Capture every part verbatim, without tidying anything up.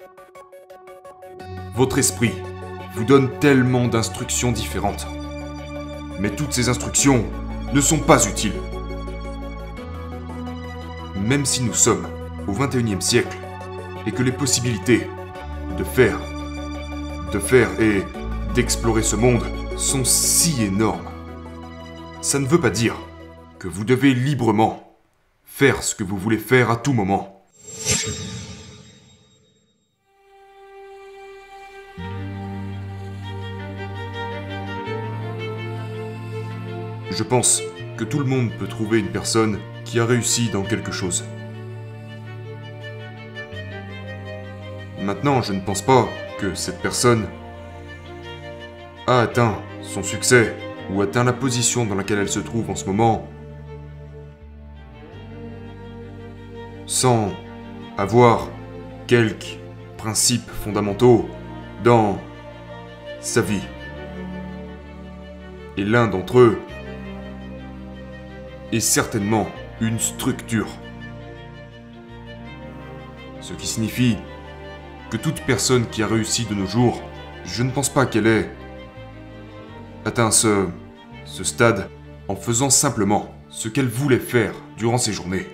Votre esprit vous donne tellement d'instructions différentes. Mais toutes ces instructions ne sont pas utiles. Même si nous sommes au vingt et unième siècle et que les possibilités de faire, de faire et d'explorer ce monde sont si énormes, ça ne veut pas dire que vous devez librement faire ce que vous voulez faire à tout moment. Je pense que tout le monde peut trouver une personne qui a réussi dans quelque chose. Maintenant, je ne pense pas que cette personne a atteint son succès ou atteint la position dans laquelle elle se trouve en ce moment sans avoir quelques principes fondamentaux dans sa vie. Et l'un d'entre eux est certainement une structure. Ce qui signifie que toute personne qui a réussi de nos jours, je ne pense pas qu'elle ait atteint ce, ce stade en faisant simplement ce qu'elle voulait faire durant ses journées.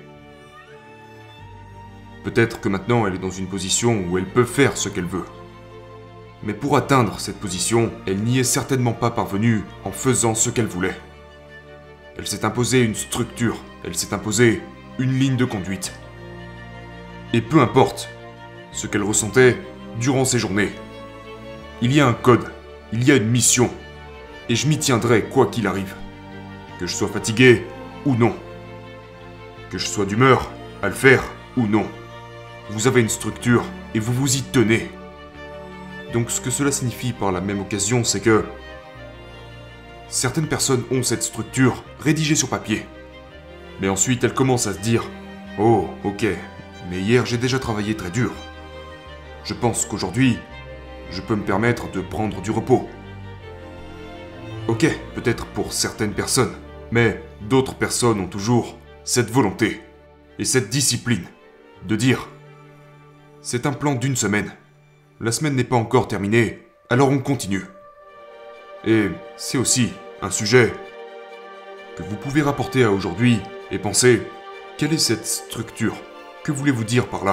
Peut-être que maintenant elle est dans une position où elle peut faire ce qu'elle veut. Mais pour atteindre cette position, elle n'y est certainement pas parvenue en faisant ce qu'elle voulait. Elle s'est imposée une structure, elle s'est imposée une ligne de conduite. Et peu importe ce qu'elle ressentait durant ces journées, il y a un code, il y a une mission, et je m'y tiendrai quoi qu'il arrive. Que je sois fatigué ou non. Que je sois d'humeur à le faire ou non. Vous avez une structure et vous vous y tenez. Donc ce que cela signifie par la même occasion, c'est que certaines personnes ont cette structure rédigée sur papier. Mais ensuite, elles commencent à se dire « Oh, ok, mais hier j'ai déjà travaillé très dur. Je pense qu'aujourd'hui, je peux me permettre de prendre du repos. » Ok, peut-être pour certaines personnes, mais d'autres personnes ont toujours cette volonté et cette discipline de dire « C'est un plan d'une semaine. La semaine n'est pas encore terminée, alors on continue. » Et c'est aussi un sujet que vous pouvez rapporter à aujourd'hui et penser « Quelle est cette structure? Que voulez-vous dire par là ?»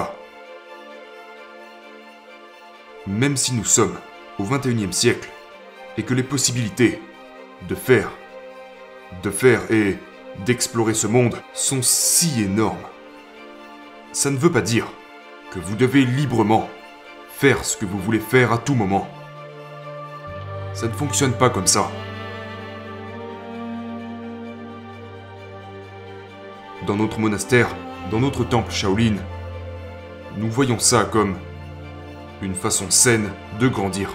Même si nous sommes au vingt et unième siècle et que les possibilités de faire, de faire et d'explorer ce monde sont si énormes, ça ne veut pas dire que vous devez librement faire ce que vous voulez faire à tout moment. Ça ne fonctionne pas comme ça. Dans notre monastère, dans notre temple Shaolin, nous voyons ça comme une façon saine de grandir.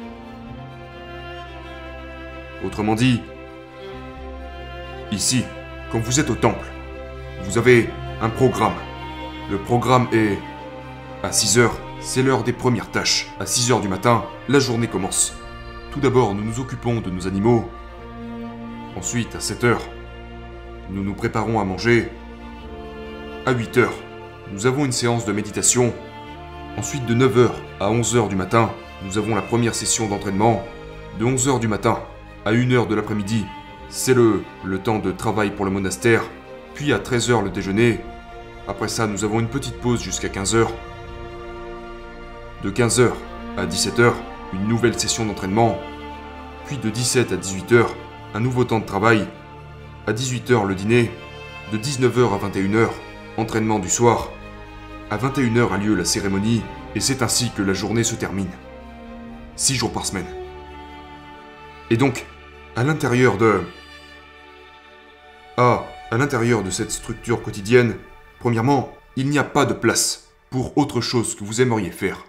Autrement dit, ici, quand vous êtes au temple, vous avez un programme. Le programme est à six heures, c'est l'heure des premières tâches. À six heures du matin, la journée commence. Tout d'abord, nous nous occupons de nos animaux. Ensuite, à sept heures, nous nous préparons à manger. À huit heures, nous avons une séance de méditation. Ensuite, de neuf heures à onze heures du matin, nous avons la première session d'entraînement. De onze heures du matin à une heure de l'après-midi, c'est le, le temps de travail pour le monastère. Puis à treize heures, le déjeuner. Après ça, nous avons une petite pause jusqu'à quinze heures. De quinze heures à dix-sept heures, une nouvelle session d'entraînement. Puis de dix-sept à dix-huit heures, un nouveau temps de travail. À dix-huit heures, le dîner. De dix-neuf heures à vingt et une heures, entraînement du soir. À vingt et une heures a lieu la cérémonie, et c'est ainsi que la journée se termine. Six jours par semaine. Et donc, à l'intérieur de... Ah, à l'intérieur de cette structure quotidienne, premièrement, il n'y a pas de place pour autre chose que vous aimeriez faire.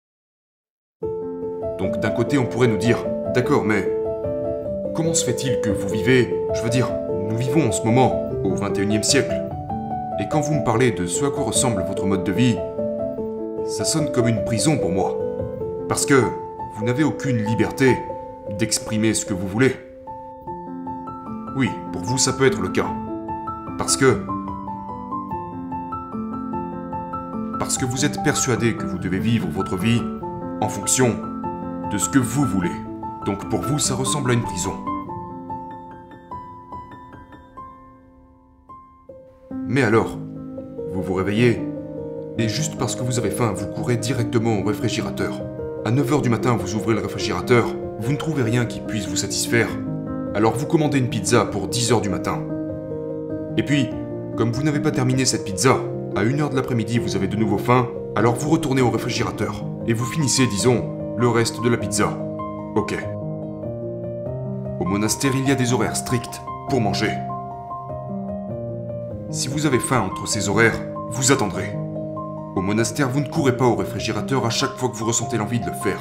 Donc d'un côté, on pourrait nous dire, d'accord, mais comment se fait-il que vous vivez, je veux dire, nous vivons en ce moment au vingt et unième siècle. Et quand vous me parlez de ce à quoi ressemble votre mode de vie, ça sonne comme une prison pour moi. Parce que vous n'avez aucune liberté d'exprimer ce que vous voulez. Oui, pour vous, ça peut être le cas. Parce que Parce que vous êtes persuadé que vous devez vivre votre vie en fonction de ce que vous voulez. Donc pour vous, ça ressemble à une prison. Mais alors, vous vous réveillez, et juste parce que vous avez faim, vous courez directement au réfrigérateur. À neuf heures du matin, vous ouvrez le réfrigérateur, vous ne trouvez rien qui puisse vous satisfaire. Alors vous commandez une pizza pour dix heures du matin. Et puis, comme vous n'avez pas terminé cette pizza, à une heure de l'après-midi, vous avez de nouveau faim, alors vous retournez au réfrigérateur, et vous finissez, disons, le reste de la pizza. Ok. Au monastère, il y a des horaires stricts pour manger. Si vous avez faim entre ces horaires, vous attendrez. Au monastère, vous ne courez pas au réfrigérateur à chaque fois que vous ressentez l'envie de le faire.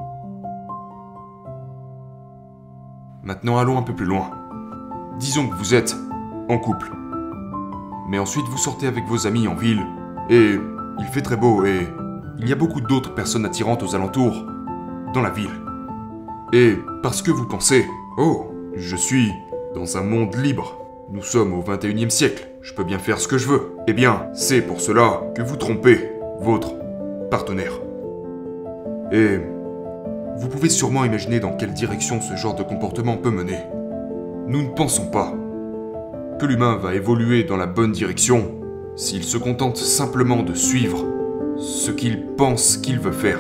Maintenant, allons un peu plus loin. Disons que vous êtes en couple. Mais ensuite, vous sortez avec vos amis en ville, et il fait très beau, et il y a beaucoup d'autres personnes attirantes aux alentours, dans la ville. Et parce que vous pensez, oh, je suis dans un monde libre. Nous sommes au vingt et unième siècle, je peux bien faire ce que je veux. Eh bien, c'est pour cela que vous trompez votre partenaire. Et vous pouvez sûrement imaginer dans quelle direction ce genre de comportement peut mener. Nous ne pensons pas que l'humain va évoluer dans la bonne direction s'il se contente simplement de suivre ce qu'il pense qu'il veut faire.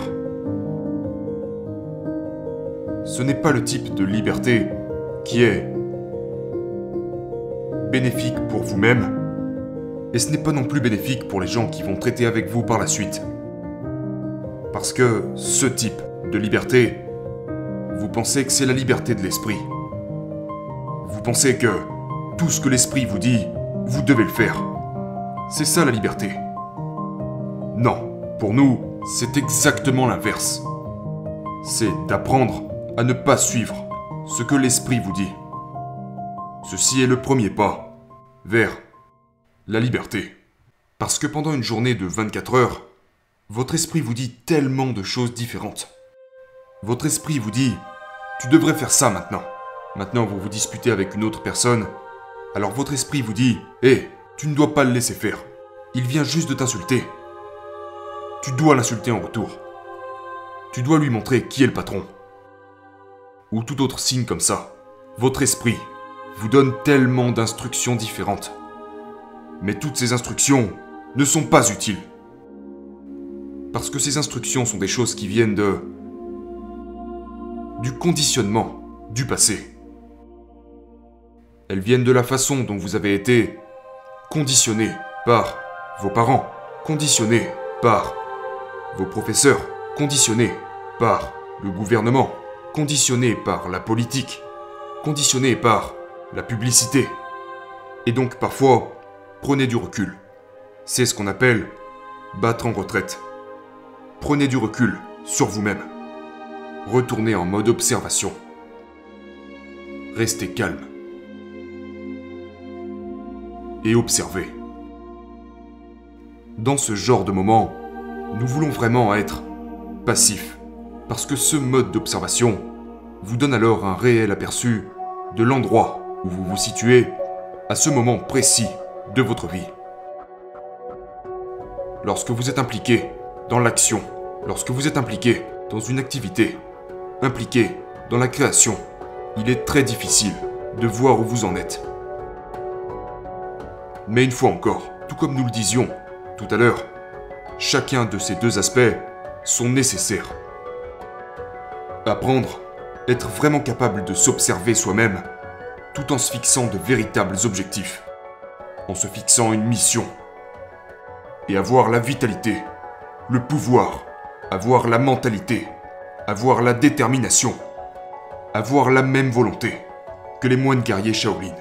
Ce n'est pas le type de liberté qui est bénéfique pour vous-même, et ce n'est pas non plus bénéfique pour les gens qui vont traiter avec vous par la suite. Parce que ce type de liberté, vous pensez que c'est la liberté de l'esprit. Vous pensez que tout ce que l'esprit vous dit, vous devez le faire. C'est ça la liberté. Non, pour nous, c'est exactement l'inverse. C'est d'apprendre à ne pas suivre ce que l'esprit vous dit. Ceci est le premier pas vers la liberté. Parce que pendant une journée de vingt-quatre heures, votre esprit vous dit tellement de choses différentes. Votre esprit vous dit « Tu devrais faire ça maintenant ». Maintenant, vous vous disputez avec une autre personne. Alors votre esprit vous dit « Hé, tu ne dois pas le laisser faire. Il vient juste de t'insulter. Tu dois l'insulter en retour. Tu dois lui montrer qui est le patron. » Ou tout autre signe comme ça. Votre esprit vous donne tellement d'instructions différentes. Mais toutes ces instructions ne sont pas utiles. Parce que ces instructions sont des choses qui viennent de... du conditionnement du passé. Elles viennent de la façon dont vous avez été conditionné par vos parents, conditionné par vos professeurs, conditionné par le gouvernement, conditionné par la politique, conditionné par la publicité. Et donc parfois, prenez du recul. C'est ce qu'on appelle battre en retraite. Prenez du recul sur vous-même. Retournez en mode observation. Restez calme. Et observez. Dans ce genre de moment, nous voulons vraiment être passifs. Parce que ce mode d'observation vous donne alors un réel aperçu de l'endroit où vous vous situez à ce moment précis de votre vie. Lorsque vous êtes impliqué dans l'action, lorsque vous êtes impliqué dans une activité, impliqué dans la création, il est très difficile de voir où vous en êtes. Mais une fois encore, tout comme nous le disions tout à l'heure, chacun de ces deux aspects sont nécessaires. Apprendre, être vraiment capable de s'observer soi-même, tout en se fixant de véritables objectifs, en se fixant une mission, et avoir la vitalité, le pouvoir, avoir la mentalité, avoir la détermination, avoir la même volonté que les moines guerriers Shaolin.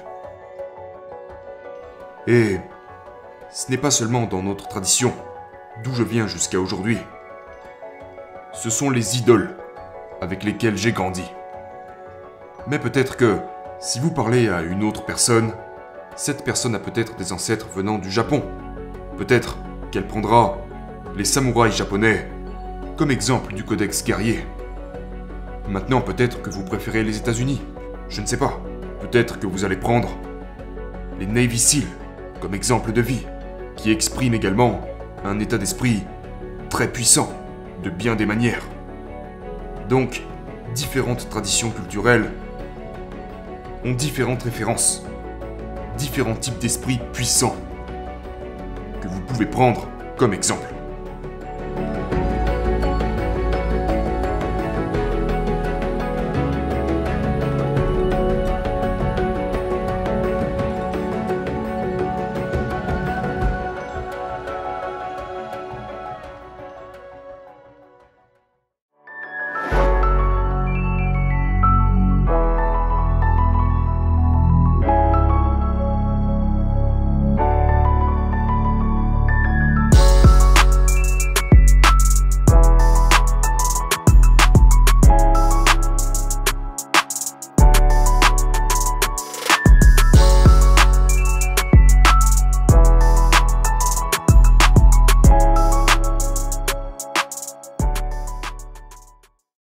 Et ce n'est pas seulement dans notre tradition, d'où je viens jusqu'à aujourd'hui. Ce sont les idoles avec lesquelles j'ai grandi. Mais peut-être que, si vous parlez à une autre personne, cette personne a peut-être des ancêtres venant du Japon. Peut-être qu'elle prendra les samouraïs japonais comme exemple du codex guerrier. Maintenant, peut-être que vous préférez les États-Unis. Je ne sais pas. Peut-être que vous allez prendre les Navy Seals comme exemple de vie, qui expriment également un état d'esprit très puissant, de bien des manières. Donc, différentes traditions culturelles ont différentes références, différents types d'esprits puissants, que vous pouvez prendre comme exemple.